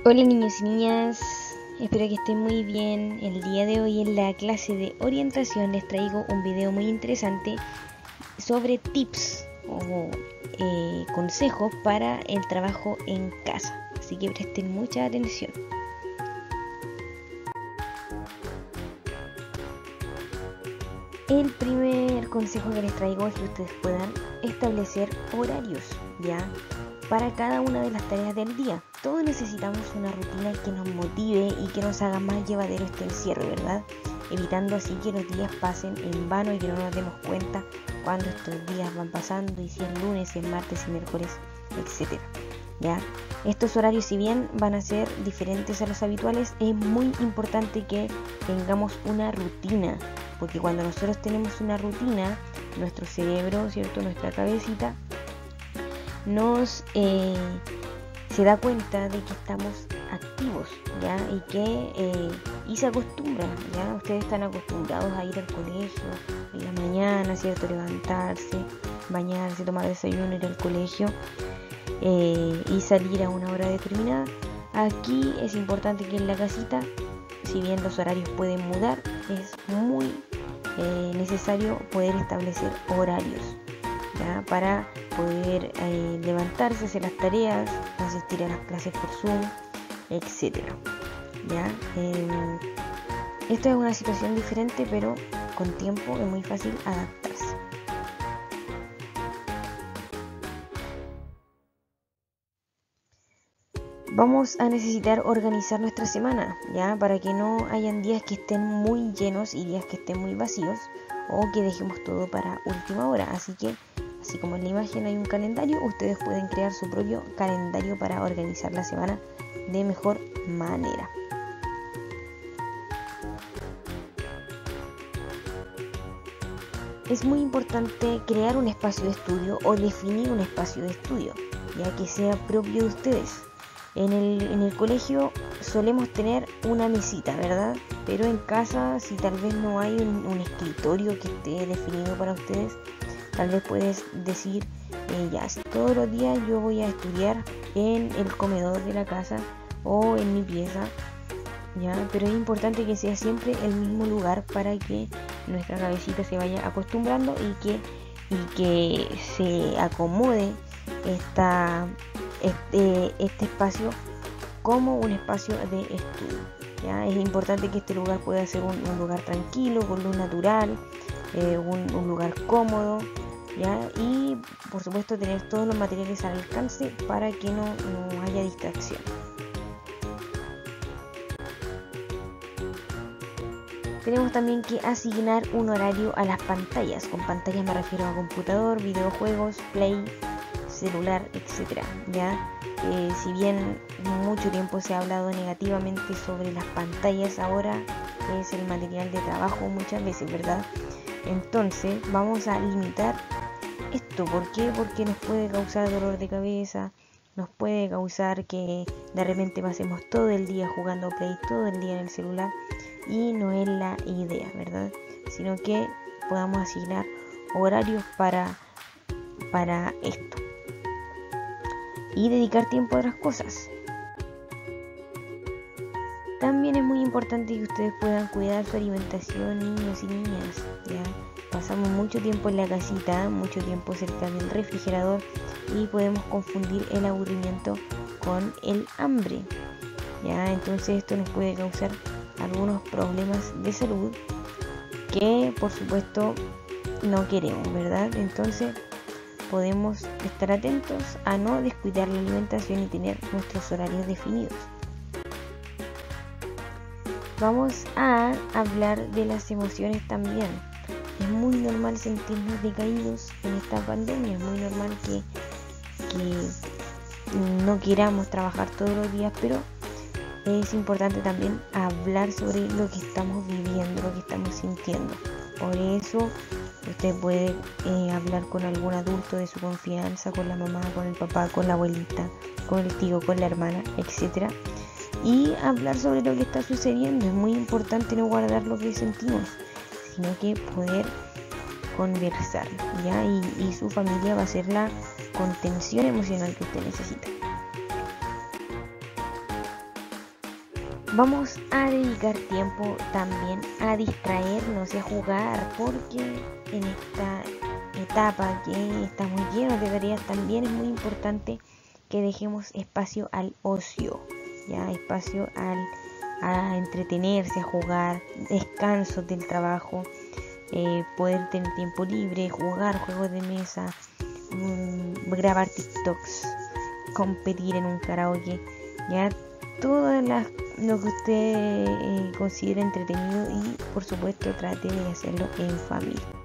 Hola niños y niñas, espero que estén muy bien. El día de hoy en la clase de orientación les traigo un video muy interesante sobre tips o consejos para el trabajo en casa. Así que presten mucha atención. El primer consejo que les traigo es que ustedes puedan establecer horarios, ¿ya? Para cada una de las tareas del día. Todos necesitamos una rutina que nos motive y que nos haga más llevadero este encierro, ¿verdad? Evitando así que los días pasen en vano y que no nos demos cuenta cuando estos días van pasando y si es lunes, si es martes, si es miércoles, etc. ¿Ya? Estos horarios, si bien van a ser diferentes a los habituales, es muy importante que tengamos una rutina, porque cuando nosotros tenemos una rutina, nuestro cerebro, ¿cierto? Nuestra cabecita se da cuenta de que estamos activos, ¿ya? Y se acostumbran, ¿ya? Ustedes están acostumbrados a ir al colegio en la mañana, ¿cierto? Levantarse, bañarse, tomar desayuno, ir al colegio y salir a una hora determinada. Aquí es importante que en la casita, si bien los horarios pueden mudar, es muy necesario poder establecer horarios, ¿ya? Para poder levantarse, hacer las tareas, asistir a las clases por Zoom, etc. ¿Ya? Esto es una situación diferente, pero con tiempo es muy fácil adaptarse. Vamos a necesitar organizar nuestra semana, ¿ya? Para que no hayan días que estén muy llenos y días que estén muy vacíos o que dejemos todo para última hora. Así que, así como en la imagen hay un calendario, ustedes pueden crear su propio calendario para organizar la semana de mejor manera. Es muy importante crear un espacio de estudio o definir un espacio de estudio, ya que sea propio de ustedes. En el colegio solemos tener una mesita, ¿verdad? Pero en casa, si tal vez no hay un escritorio que esté definido para ustedes, tal vez puedes decir, ya, todos los días yo voy a estudiar en el comedor de la casa o en mi pieza, ¿ya? Pero es importante que sea siempre el mismo lugar para que nuestra cabecita se vaya acostumbrando y que se acomode este espacio como un espacio de estudio, ¿ya? Es importante que este lugar pueda ser un lugar tranquilo, con luz natural, un lugar cómodo, ¿ya? Y por supuesto tener todos los materiales al alcance para que no haya distracción. Tenemos también que asignar un horario a las pantallas. Con pantallas me refiero a computador, videojuegos, play, celular, etc. ¿Ya? Si bien mucho tiempo se ha hablado negativamente sobre las pantallas, ahora es el material de trabajo muchas veces, ¿verdad? Entonces vamos a limitar esto. ¿Por qué? Porque nos puede causar dolor de cabeza, nos puede causar que de repente pasemos todo el día jugando play, todo el día en el celular, y no es la idea, ¿verdad? Sino que podamos asignar horarios para esto y dedicar tiempo a otras cosas. También es muy importante que ustedes puedan cuidar su alimentación, niños y niñas, ¿ya? Pasamos mucho tiempo en la casita, mucho tiempo cerca del refrigerador y podemos confundir el aburrimiento con el hambre, ¿ya? Entonces esto nos puede causar algunos problemas de salud que por supuesto no queremos, ¿verdad? Entonces podemos estar atentos a no descuidar la alimentación y tener nuestros horarios definidos. Vamos a hablar de las emociones también. Es muy normal sentirnos decaídos en esta pandemia, es muy normal que no queramos trabajar todos los días, pero es importante también hablar sobre lo que estamos viviendo, lo que estamos sintiendo. Por eso usted puede hablar con algún adulto de su confianza, con la mamá, con el papá, con la abuelita, con el tío, con la hermana, etc. Y hablar sobre lo que está sucediendo. Es muy importante no guardar lo que sentimos, sino que poder conversar, ¿ya? Y su familia va a ser la contención emocional que usted necesita. Vamos a dedicar tiempo también a distraernos y a jugar, porque en esta etapa que estamos llenos de tareas también es muy importante que dejemos espacio al ocio, ya espacio a entretenerse, a jugar, descansos del trabajo, poder tener tiempo libre, jugar juegos de mesa, grabar TikToks, competir en un karaoke, ya todo lo que usted considere entretenido, y por supuesto trate de hacerlo en familia.